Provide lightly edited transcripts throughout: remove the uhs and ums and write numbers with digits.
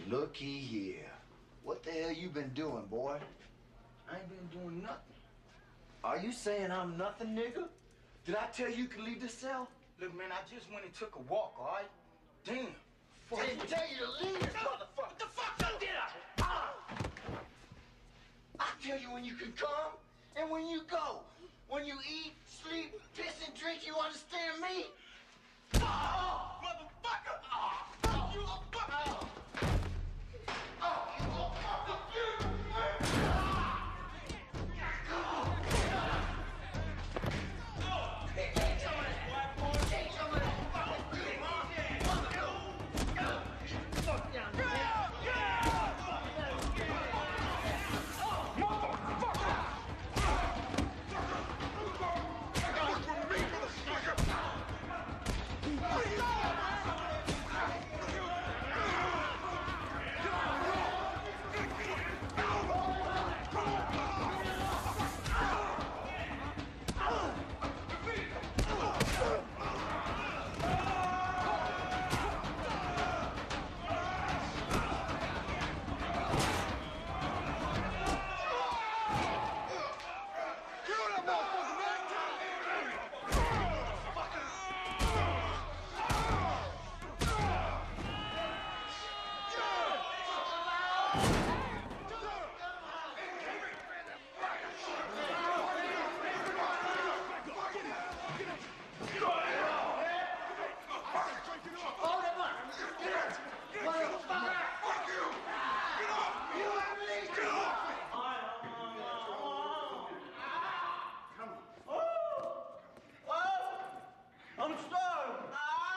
Looky here. What the hell you been doing, boy? I ain't been doing nothing. Are you saying I'm nothing, nigga? Did I tell you could leave the cell? Look, man, I just went and took a walk, all right? Damn. I didn't tell you to leave this motherfucker. What the fuck did I? I tell you when you can come and when you go. When you eat, sleep, piss, and drink, you understand me? Motherfucker! Fuck you, fuck I'm starving.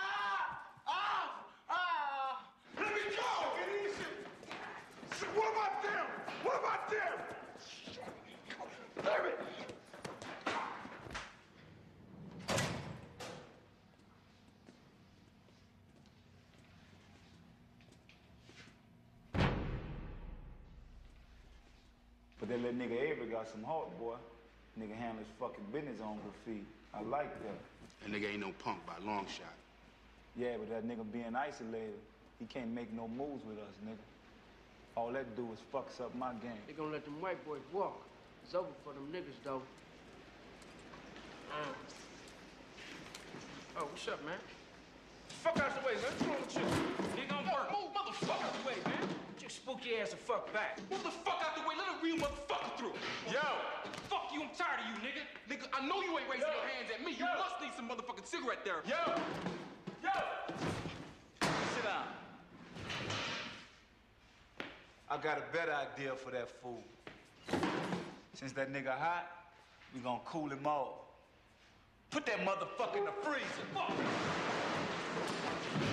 Let me go! Get easy! What about them? What about them? Damn it! But that little nigga Avery got some heart, boy. Nigga handle his fucking business on graffiti. I like that. That nigga ain't no punk by a long shot. Yeah, but that nigga being isolated, he can't make no moves with us, nigga. All that do is fucks up my game. They gonna let them white boys walk. It's over for them niggas, though. Oh, what's up, man? Fuck out the way, man. What's wrong with you? He gonna work. Move, motherfucker, out the way, man. Just spook your ass the fuck back. Move the fuck out the way. Let a real motherfucker through. Yo! Fuck you. I'm tired of you, nigga. Nigga, I know you ain't raising your hands at me. You must need some motherfucking cigarette therapy. Yo! Sit down. I got a better idea for that fool. Since that nigga hot, we gonna cool him off. Put that motherfucker in the freezer. Fuck.